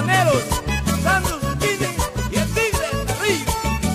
Llaneros, Sandro Zucchini y el Tigre Carrillo.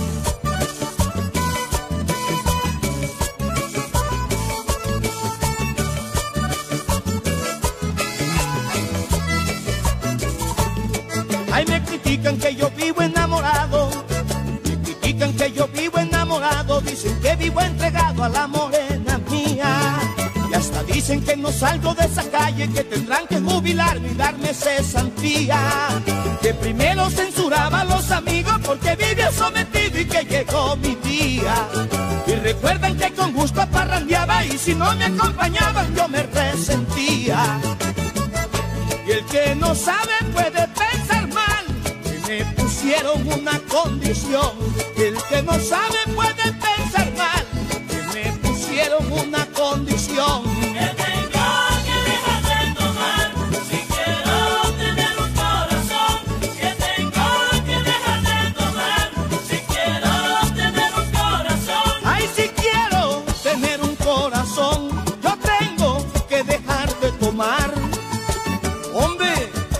Ay, me critican que yo vivo enamorado, me critican que yo vivo enamorado, dicen que vivo entregado a la morena mía. Y hasta dicen que no salgo de esa calle, que tendrán que jubilarme y darme cesantía. Que primero censuraba a los amigos porque vivía sometido y que llegó mi día. Y recuerdan que con gusto parrandeaba y si no me acompañaban yo me resentía. Y el que no sabe puede pensar mal, que me pusieron una condición. Y el que no sabe puede pensar mal, que me pusieron una condición. Que tengo que dejar de tomar si quiero tener un corazón. Que tengo que dejar de tomar si quiero tener un corazón. Ay, si quiero tener un corazón, yo tengo que dejar de tomar. ¡Hombre!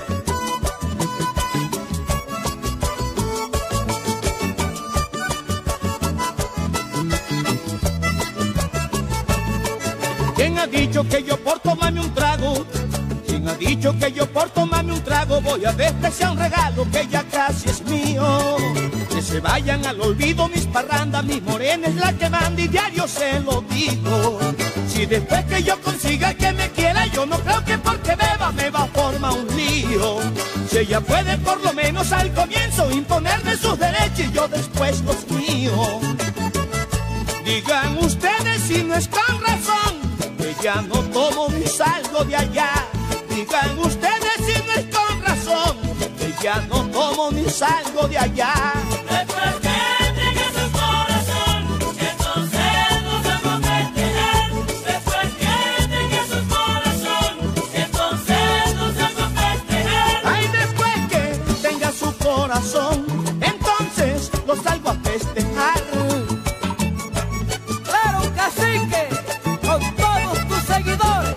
¿Quién ha dicho que yo por tomarme un trago? ¿Quién ha dicho que yo por tomarme un trago voy a despreciar un regalo que ya casi es mío? Que se vayan al olvido mis parrandas, mi morena es la que manda y diario se lo digo. Si después que yo consiga que me quiera, yo no creo que porque beba me va a formar un lío. Si ella puede por lo menos al comienzo imponerme sus derechos y yo después los míos. Digan ustedes si no es con razón que ya no tomo ni salgo de allá. Digan ustedes si no es con razón que ya no tomo ni salgo de allá. Después que entregue su corazón, entonces nos vamos a festejar. Después que entregue su corazón, entonces nos vamos a festejar. Ay, después que tenga su corazón, entonces lo salgo a festejar. Claro, cacique, con todos tus seguidores.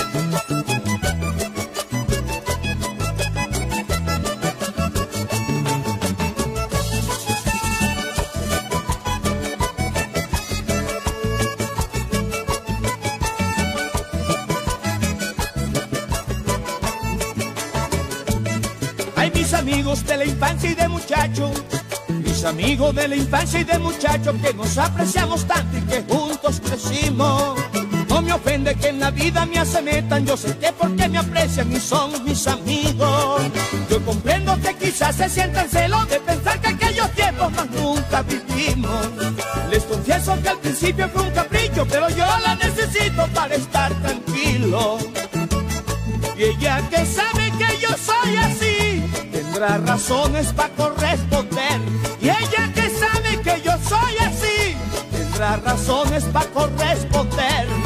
Ay, mis amigos de la infancia y de muchacho, mis amigos de la infancia y de muchacho, que nos apreciamos tanto y que juntos crecimos. No me ofende que en la vida me asemetan, yo sé que porque me aprecian y son mis amigos. Yo comprendo que quizás se sientan celos de pensar que aquellos tiempos más nunca vivimos. Les confieso que al principio fue un capricho, pero yo la necesito para estar tranquilo. Y ella que sabe que yo soy así, tendrá razones para corresponder. Y ella que sabe que yo soy así, tendrá razones para corresponder.